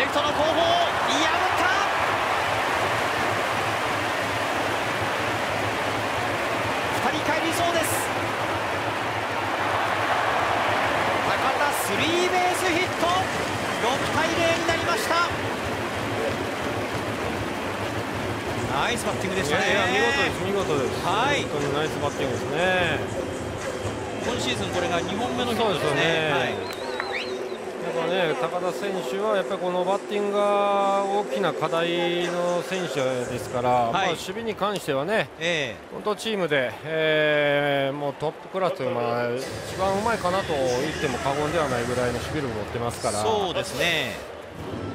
レフトの後方、破った。2人帰りそうです。高田スリーベースヒット、6対0になりました。ナイスバッティングでしたね。 見事です。 はい、 本当にナイスバッティングですね。 今シーズンこれが2本目のヒットですね。 やっぱね、高田選手はやっぱりこのバッティングが大きな課題の選手ですから、まあ守備に関してはね、本当チームで、もうトップクラスというのは一番うまいかなと言っても過言ではないぐらいの守備力を持ってますから。 そうですね。